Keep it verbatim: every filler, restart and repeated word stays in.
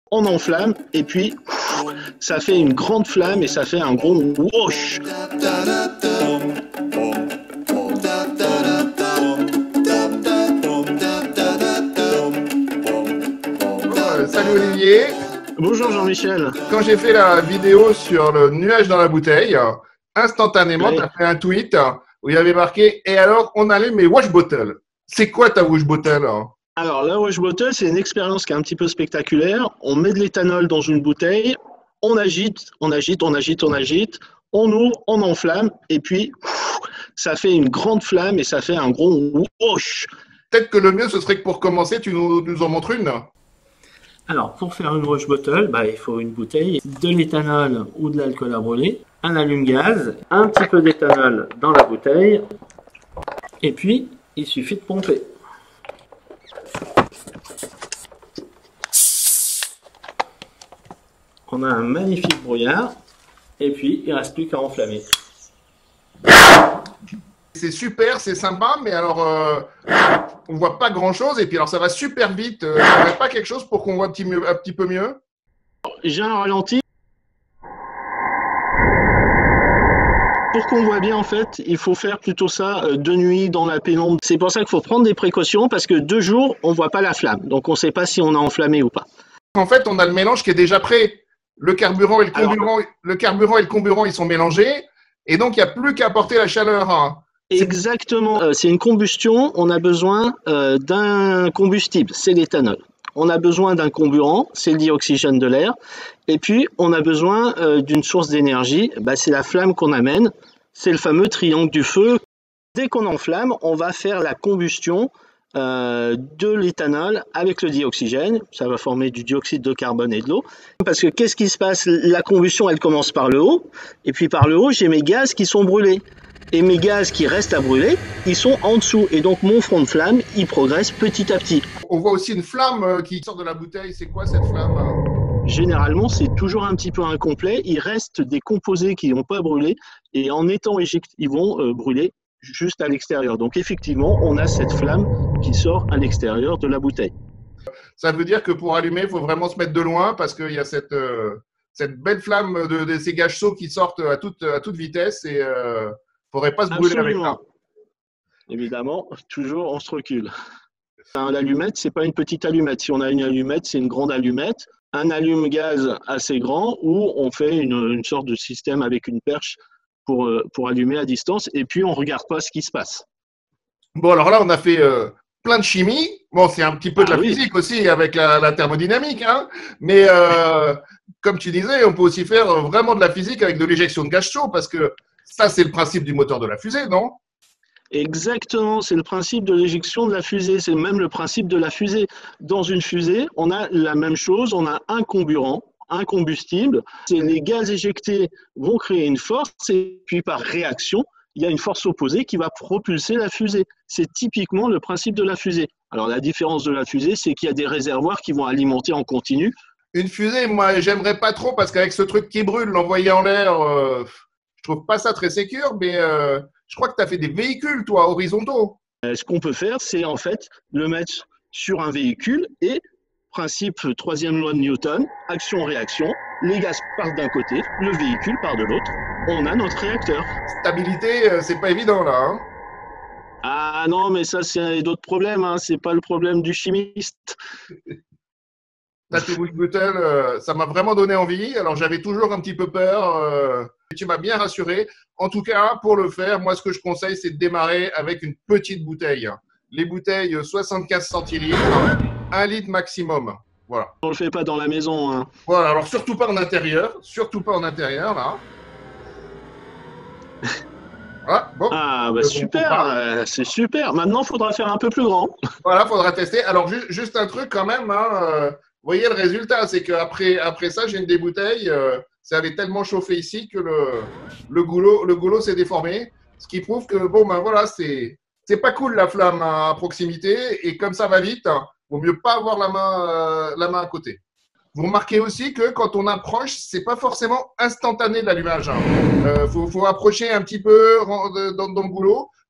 on enflamme et puis ça fait une grande flamme et ça fait un gros whoosh. Salut Olivier. Bonjour Jean-Michel. Quand j'ai fait la vidéo sur le nuage dans la bouteille, instantanément, Oui. tu as fait un tweet où il y avait marqué « Et alors, on allume mes wash bottles ». C'est quoi ta wash bottle? Alors la wash bottle, c'est une expérience qui est un petit peu spectaculaire. On met de l'éthanol dans une bouteille, on agite, on agite, on agite, on agite, on ouvre, on enflamme et puis ça fait une grande flamme et ça fait un gros whoosh. Peut-être que le mieux, ce serait que pour commencer, tu nous, nous en montres une. Alors, pour faire une wash bottle, bah, il faut une bouteille, de l'éthanol ou de l'alcool à brûler, un allume-gaz, un petit peu d'éthanol dans la bouteille, et puis il suffit de pomper. On a un magnifique brouillard, et puis il ne reste plus qu'à enflammer. C'est super, c'est sympa, mais alors euh, on voit pas grand-chose et puis alors ça va super vite. Euh, ça va pas quelque chose pour qu'on voit un petit, mieux, un petit peu mieux? J'ai un ralenti. Pour qu'on voit bien, en fait, il faut faire plutôt ça de nuit dans la pénombre. C'est pour ça qu'il faut prendre des précautions parce que deux jours, on voit pas la flamme. Donc on sait pas si on a enflammé ou pas. En fait, on a le mélange qui est déjà prêt. Le carburant et le comburant, alors, le carburant et le comburant, ils sont mélangés et donc il n'y a plus qu'à apporter la chaleur. Hein. Exactement, euh, c'est une combustion, on a besoin euh, d'un combustible, c'est l'éthanol. On a besoin d'un comburant, c'est le dioxygène de l'air. Et puis, on a besoin euh, d'une source d'énergie, bah, c'est la flamme qu'on amène, c'est le fameux triangle du feu. Dès qu'on enflamme, on va faire la combustion euh, de l'éthanol avec le dioxygène. Ça va former du dioxyde de carbone et de l'eau. Parce que qu'est-ce qui se passe? La combustion, elle commence par le haut. Et puis par le haut, j'ai mes gaz qui sont brûlés. Et mes gaz qui restent à brûler, ils sont en dessous. Et donc, mon front de flamme, il progresse petit à petit. On voit aussi une flamme qui sort de la bouteille. C'est quoi cette flamme? Généralement, c'est toujours un petit peu incomplet. Il reste des composés qui n'ont pas brûlé. Et en étant éjectés, ils vont euh, brûler juste à l'extérieur. Donc, effectivement, on a cette flamme qui sort à l'extérieur de la bouteille. Ça veut dire que pour allumer, il faut vraiment se mettre de loin parce qu'il y a cette, euh, cette belle flamme de, de ces gaz chauds qui sortent à toute, à toute vitesse et euh, il ne faudrait pas se brûler Absolument. avec ça. Évidemment, toujours on se recule. L'allumette, ce n'est pas une petite allumette. Si on a une allumette, c'est une grande allumette. Un allume-gaz assez grand où on fait une, une sorte de système avec une perche pour, pour allumer à distance et puis on ne regarde pas ce qui se passe. Bon, alors là, on a fait euh, plein de chimie. Bon, c'est un petit peu de la ah, oui. physique aussi avec la, la thermodynamique. Hein. Mais euh, comme tu disais, on peut aussi faire vraiment de la physique avec de l'éjection de gaz chaud parce que ça, c'est le principe du moteur de la fusée, non? Exactement, c'est le principe de l'éjection de la fusée, c'est même le principe de la fusée. Dans une fusée, on a la même chose, on a un comburant, un combustible, les gaz éjectés vont créer une force et puis par réaction, il y a une force opposée qui va propulser la fusée. C'est typiquement le principe de la fusée. Alors la différence de la fusée, c'est qu'il y a des réservoirs qui vont alimenter en continu. Une fusée, moi, j'aimerais pas trop parce qu'avec ce truc qui brûle, l'envoyer en l'air, euh, je trouve pas ça très sécure, mais euh, je crois que tu as fait des véhicules, toi, horizontaux. Euh, ce qu'on peut faire, c'est en fait le mettre sur un véhicule et, principe troisième loi de Newton, action-réaction, les gaz partent d'un côté, le véhicule part de l'autre, on a notre réacteur. Stabilité, euh, c'est pas évident là. Hein. Ah non, mais ça, c'est d'autres problèmes, hein. C'est pas le problème du chimiste. La wash bottle, euh, ça m'a vraiment donné envie. Alors, j'avais toujours un petit peu peur. Euh, tu m'as bien rassuré. En tout cas, pour le faire, moi, ce que je conseille, c'est de démarrer avec une petite bouteille. Les bouteilles soixante-quinze centilitres, un litre maximum. Voilà. On le fait pas dans la maison. Hein. Voilà. Alors, surtout pas en intérieur. Surtout pas en intérieur, là. Voilà, bon. Ah, bah super. Euh, c'est super. Maintenant, il faudra faire un peu plus grand. Voilà, il faudra tester. Alors, ju juste un truc quand même. Hein, euh, vous voyez le résultat, c'est qu'après après ça, j'ai une des bouteilles, euh, ça avait tellement chauffé ici que le, le goulot, le goulot s'est déformé, ce qui prouve que bon ben voilà, c'est c'est pas cool la flamme à proximité et comme ça va vite, vaut mieux pas avoir la main euh, la main à côté. Vous remarquez aussi que quand on approche, c'est pas forcément instantané l'allumage. Il hein. euh, faut, faut approcher un petit peu dans, dans le goulot